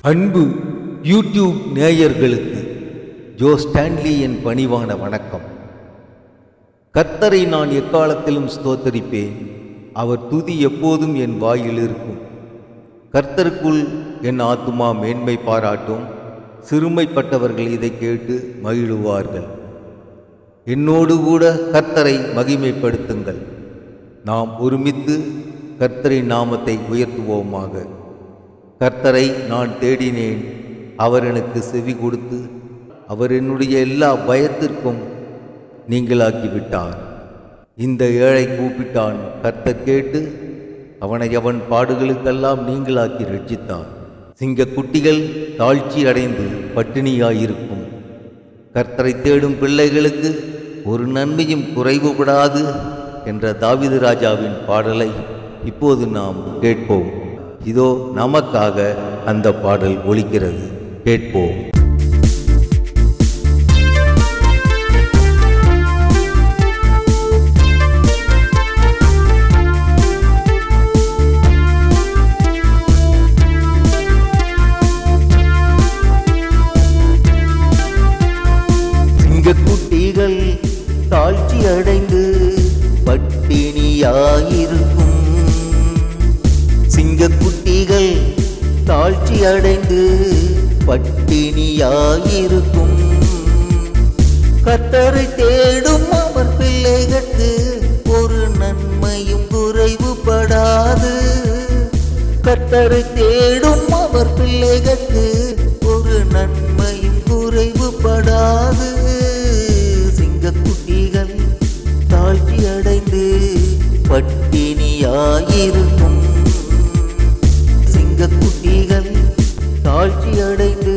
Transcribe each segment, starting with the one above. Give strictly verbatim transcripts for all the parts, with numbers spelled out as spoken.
அன்பு யூடியூப் நேயர்களுக்கு Joe Stanley என் பணிவான வணக்கம். கர்த்தரை நான் எக்காலத்திலும் ஸ்தோத்தரிப்பேன், அவர் துதி எப்போதும் என் வாயில் இருக்கும். கர்த்தருக்குள் என் ஆத்துமா மேன்மை பாராட்டும், சிறுமைப்பட்டவர்கள் இதை கேட்டு மகிழுவார்கள். என்னோடு கூட கர்த்தரை மகிமைப்படுத்துங்கள். நாம் ஒருமித்து கர்த்தரின் நாமத்தை உயர்த்துவோமாக. கர்த்தரை நான் தேடினேன், அவர் எனக்கு செவி கொடுத்து அவர் என்னுடைய எல்லா பயத்திற்கும் நீங்களாக்கிவிட்டார். இந்த ஏழை கூப்பிட்டான், கர்த்தர் கேட்டு அவனை அவன் பாடுகளுக்கெல்லாம் நீங்களாக்கி ரட்சித்தார். சிங்க குட்டிகள் தாழ்ச்சி அடைந்து பட்டினியாயிருக்கும். கர்த்தரை தேடும் பிள்ளைகளுக்கு ஒரு நன்மையும் குறைவுபடாது என்ற தாவீது ராஜாவின் பாடலை இப்போது நாம் கேட்போம். இதோ நமக்காக அந்த பாடல் ஒலிக்கிறது, கேட்போம். சிங்கக்குட்டிகள் தாழ்ச்சி அடைந்து பட்டினியாயிருக்கும். சிங்கக்குட்டிகள் தாழ்ச்சி அடைந்து பட்டினியாயிருக்கும். கர்த்தரை தேடும் அவர் பிள்ளைகளுக்கு ஒரு நன்மையும் குறைவுபடாது. கர்த்தரை தேடும் அவர் பிள்ளைகளுக்கு ஒரு நன்மையும் குறைவுபடாது. சிங்கக்குட்டிகள் தாழ்ச்சி அடைந்து பட்டினியாயிருக்கும். சிங்கக்குட்டிகள் தாழ்ச்சி அடைந்து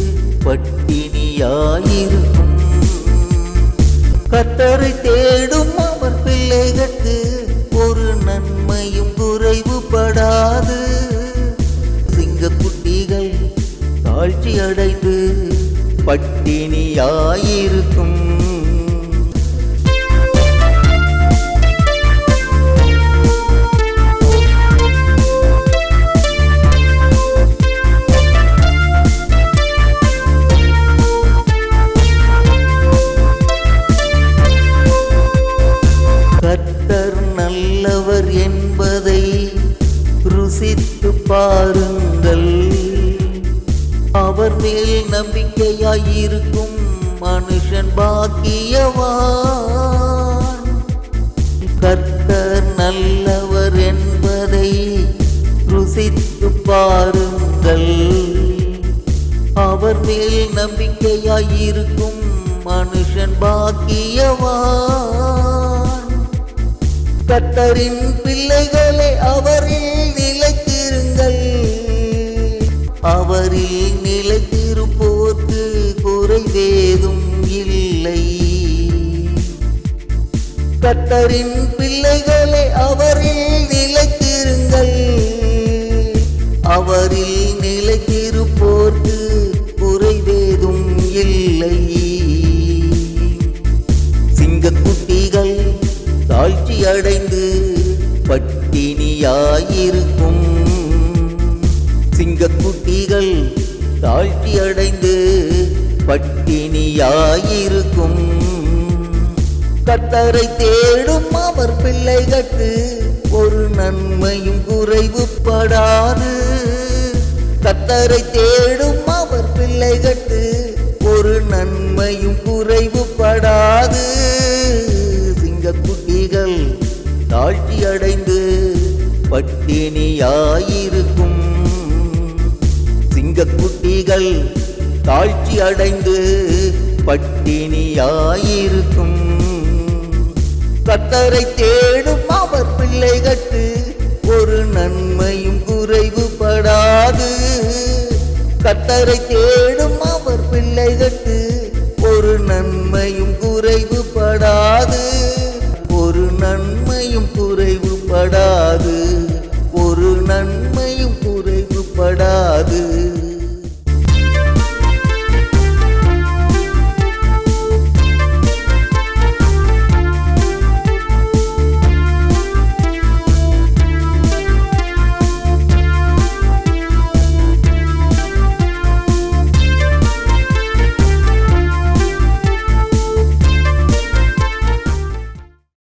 பட்டினியாயிருக்கும். கர்த்தரை தேடும் அவர் பிள்ளைகளுக்கு ஒரு நன்மையும் குறைவுபடாது. சிங்கக்குட்டிகள் தாழ்ச்சி அடைந்து பட்டினியாயிருக்கும். கர்த்தர் நல்லவர் என்பதை ருசித்து பாருங்கள். அவர் மேல் நம்பிக்கையாயிருக்கும் மனுஷன் பாக்கியவான். கர்த்தர் நல்லவர் என்பதை ருசித்து பாருங்கள். அவர் மேல் நம்பிக்கையாயிருக்கும் மனுஷன் பாக்கியவான். கர்த்தரின் பிள்ளைகளே, அவரில் நிலைத்திருங்கள். அவரில் நிலைத்திருப்போர்க்கு குறைவேதும் இல்லை. கர்த்தரின் பிள்ளைகளே, அவரில் நிலைத்திருங்கள். அவரில் நிலைத்திருப்போர்க்கு குறைவேதும் இல்லை. சிங்கக்குட்டிகள் தாழ்ச்சி அடைந்து பட்டினியாயிருக்கும். சிங்கக்குட்டிகள் தாழ்ச்சி அடைந்து பட்டினியாயிருக்கும். கர்த்தரை தேடும் அவர் பிள்ளைகளுக்கு ஒரு நன்மையும் குறைவுபடாது. கர்த்தரை தேடும் அவர் பிள்ளைகளுக்கு ஒரு நன்மையும் குறைவுபடாது. சிங்கக்குட்டிகள் தாழ்ச்சி அடைந்து பட்டினியாயிருக்கும். சிங்கக்குட்டிகள் தாழ்ச்சி அடைந்து பட்டினியாயிருக்கும். கர்த்தரை தேடும் அவர் பிள்ளைகளுக்கு ஒரு நன்மையும் குறைவுபடாது. கர்த்தரை தேடும் அவர் பிள்ளைகளுக்கு ஒரு நன்மையும் குறைவுபடாது. ஒரு நன்மையும் குறைவுபடாது. ஒரு நன்மை